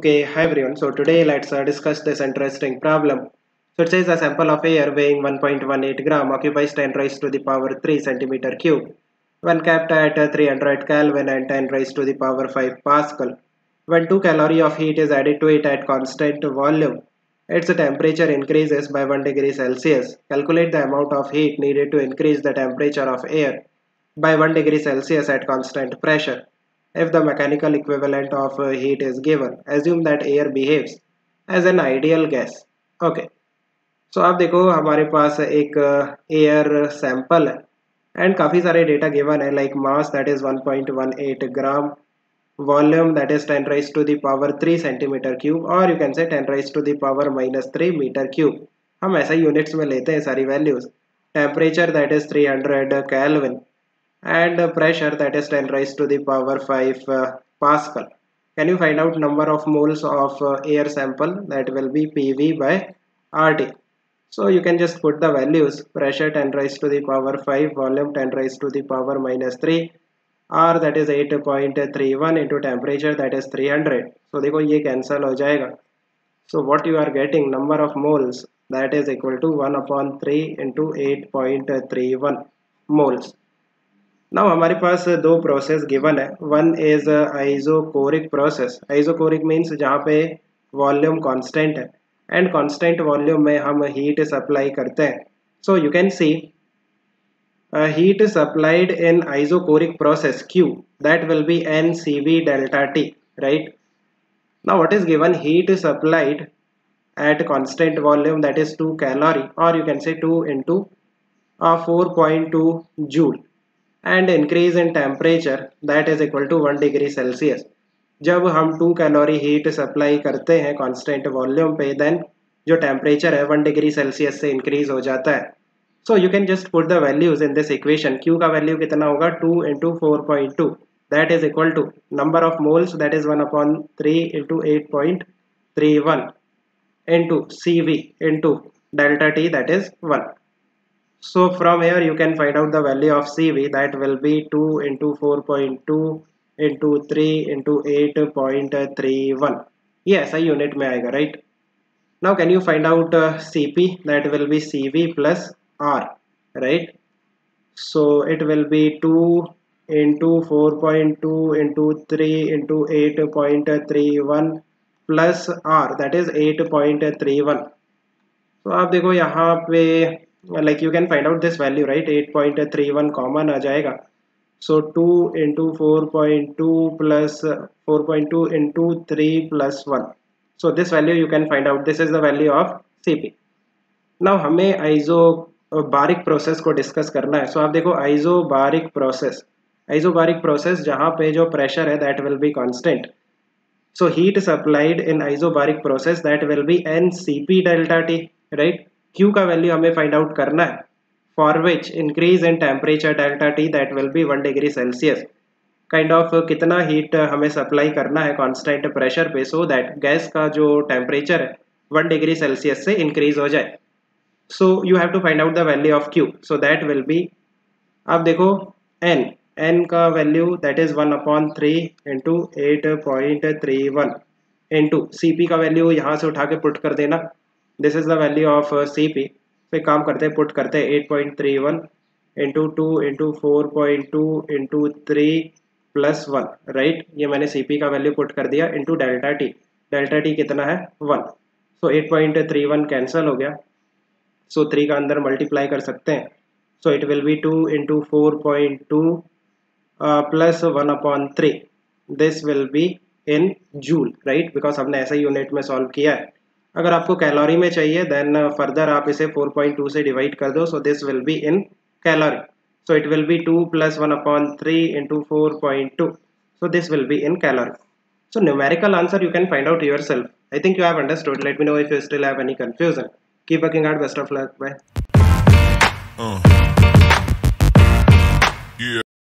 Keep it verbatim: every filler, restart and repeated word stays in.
Okay, hi everyone. So today let's uh, discuss this interesting problem. So it says a sample of air weighing one point one eight gram occupies ten raised to the power three centimeter cube when kept at uh, three hundred Kelvin and ten raised to the power five Pascal. When two calorie of heat is added to it at constant volume, its temperature increases by one degree Celsius. Calculate the amount of heat needed to increase the temperature of air by one degree Celsius at constant pressure. If the mechanical equivalent of uh, heat is given, assume that air behaves as an ideal gas. Okay, so आप देखो हमारे पास एक air sample है and काफ़ी सारे data given है like mass that is one point one eight gram, volume that is ten raised to the power three centimetre cube और you can say ten raised to the power minus three metre cube. हम ऐसा units में लेते हैं सारी values. Temperature that is three hundred Kelvin and pressure that is ten raised to the power five uh, Pascal. Can you find out number of moles of uh, air sample? That will be P V by R T. So you can just put the values. Pressure ten raised to the power five, volume ten raised to the power minus three, R that is eight point three one into temperature that is three hundred. So देखो ये cancel हो जाएगा. So what you are getting, number of moles that is equal to one upon three into eight point three one moles. Now हमारे पास दो process given है. One is isochoric process. Isochoric means जहाँ पे volume constant है and constant volume में हम heat supply करते हैं. So you can see heat supplied in isochoric process Q that will be N C V delta T, right? Now what is given? Heat supplied at constant volume that is two calorie or you can say two into uh, four point two joule and increase in temperature that is equal to one degree Celsius. जब हम two calorie heat supply करते हैं constant volume पे then जो temperature है one degree Celsius से increase हो जाता है. So you can just put the values in this equation. Q का वैल्यू कितना होगा? two into four point two that is equal to number of moles that is one upon three into eight point three one into C V into delta T that is one. So from here you can find out the value of C V that will be two into four point two into three into eight point three one. ये ऐसा unit में आएगा, right? Now can you find out uh, C P? That will be C V plus R, right? So it will be two into four point two into three into eight point three one plus R that is eight point three one. So आप देखो यहाँ पे like you can find out this value, right? eight point three one common आ जाएगा. So two into four point two plus four point two into three plus one. So this value you can find out. This is the value of C P. Now हमें isobaric process को discuss करना है. So आप देखो isobaric process isobaric process जहाँ पे जो pressure है that will be constant. So heat supplied in isobaric process that will be N C P delta T, right? Q का वैल्यू हमें फाइंड आउट करना है for which increase in temperature delta T that will be one degree Celsius. Kind of कितना heat हमें supply करना है constant pressure पे so that gas का जो टेम्परेचर है वन डिग्री सेल्सियस से इंक्रीज हो जाए. So you have to find out the value of Q. So that will be, आप देखो N N का value that is one upon three into eight point three one into C P का value यहाँ से उठा के put कर देना. This is the value of C P. तो एक काम करते हैं, पुट करते हैं eight point three one into two into four point two into three plus one, right? ये मैंने C P का वैल्यू पुट कर दिया into delta T. Delta T कितना है? One. So eight point three one cancel हो गया. सो so, three का अंदर मल्टीप्लाई कर सकते हैं. So it will be two into four point two plus one upon three. This will be in joule, right? Because हमने ऐसा यूनिट में सॉल्व किया है. अगर आपको कैलोरी में चाहिए देन फर्दर आप इसे फोर पॉइंट टू से डिवाइड कर दो. So this will be in calorie. So it will be two plus one upon three into four point two. So this will be in calorie. So numerical answer you can find out yourself. I think you have understood. Let me know if you still have any confusion. Keep working hard. Best of luck. Bye. Uh.